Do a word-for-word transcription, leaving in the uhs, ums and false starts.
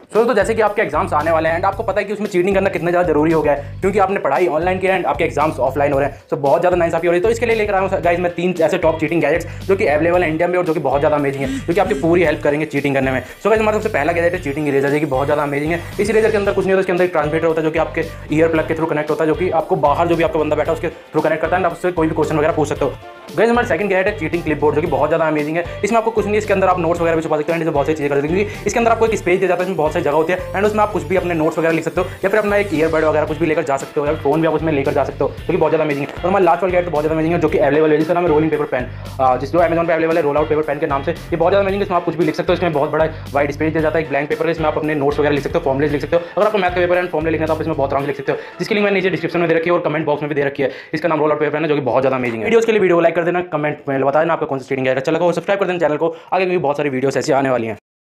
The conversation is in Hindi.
सो तो जैसे कि आपके एग्जाम्स आने वाले हैं एंड आपको पता है कि उसमें चीटिंग करना कितना ज़्यादा जरूरी हो गया है, क्योंकि आपने पढ़ाई ऑनलाइन की है एंड आपके एग्जाम्स ऑफलाइन हो रहे हैं। सो बहुत ज़्यादा नाइंसाफी हो रही है। तो इसके लिए लेकर आया हूँ गाइस मैं तीन ऐसे टॉप चीटिंग गैजेट्स जो कि अवेलेबल है इंडिया में और जो कि बहुत ज़्यादा अमेजिंग है, जो कि आपकी पूरी हेल्प करेंगे चीटिंग करने में। सो गाइस हमारा सबसे पहला गैजेट है चीटिंग इरेजर, जो कि बहुत ज़्यादा अमेजिंग है। इस इरेजर के अंदर कुछ नहीं होता, इसके अंदर एक ट्रांसमीटर होता है जो कि आपके ईयर प्लग के थ्रू कनेक्ट होता है, जो कि आपको बाहर जो भी आपका बंदा बैठा है उसके थ्रू कनेक्ट करता है एंड आप उससे कोई भी क्वेश्चन वगैरह पूछ सकते हो। गाइस हमारा सेकंड गैजेट है चीटिंग क्लिपबोर्ड, जो कि बहुत ज़्यादा अमेजिंग है। इसमें आपको कुछ नहीं, इसके अंदर आप नोट्स वगैरह भी छुपा सकते हो एंड बहुत सारी चीज़ें कर सकते हो, क्योंकि इसके अंदर आपको एक स्पेस दिया जाता है, इसमें बहुत सारी जगह होती है एंड उसमें आप कुछ भी अपने नोट्स वगैरह लिख सकते हो या फिर अपना एक ईयरबड वगैरह कुछ भी लेकर जा सकते हो, या फोन भी आप उसमें लेकर जा सकते हो, जो कि बहुत ज़्यादा अमेजिंग है। और हमारा लास्ट वाला गैजेट बहुत ज़्यादा अमेजिंग है जो कि अवेलेबल है, जिसका नाम है रोलिंग पेपर पेन, जिस जो अमेजन पे अवेलेबल है रोल आउट पेपर पेन के नाम से। ये बहुत ज़्यादा अमेजिंग है, इसमें आप कुछ भी लिख सकते हो। इसमें बहुत बड़ा वाइड स्पेस दिया जाता है, एक ब्लैंक पेपर है, इसमें आप अपने नोट्स वगैरह लिख सकते हो, फॉर्मुलेज लिख सकते हो। अगर आपको मैथ का पेपर एंड फॉर्मुले लिखना है तो आप इसमें बहुत आराम से लिख सकते हो, जिसकी लिंक मैंने नीचे डिस्क्रिप्शन में दे रखी है और कमेंट बॉक्स में भी दे रखी है। इसका नाम रोल आउट पेपर पेन है, जो कि बहुत ज़्यादा अमेजिंग है। वीडियोस के लिए वीडियो लाइक कर देना, कमेंट में बता देना आपको कौन सा चीटिंग है अच्छा लगा, और सब्सक्राइब कर देना चैनल को, आगे भी बहुत सारी वीडियोस ऐसी आने वाली हैं।